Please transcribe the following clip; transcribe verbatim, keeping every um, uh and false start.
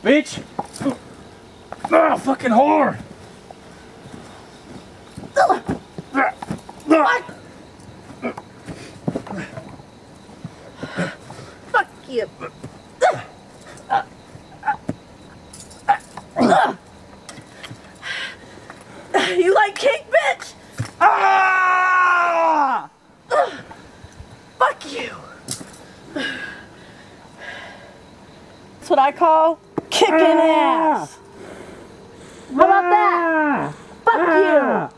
Bitch! Ah, fucking whore! What? Fuck you. You like cake, bitch? Ah! Fuck you. That's what I call kicking ass. How about that? Fuck you.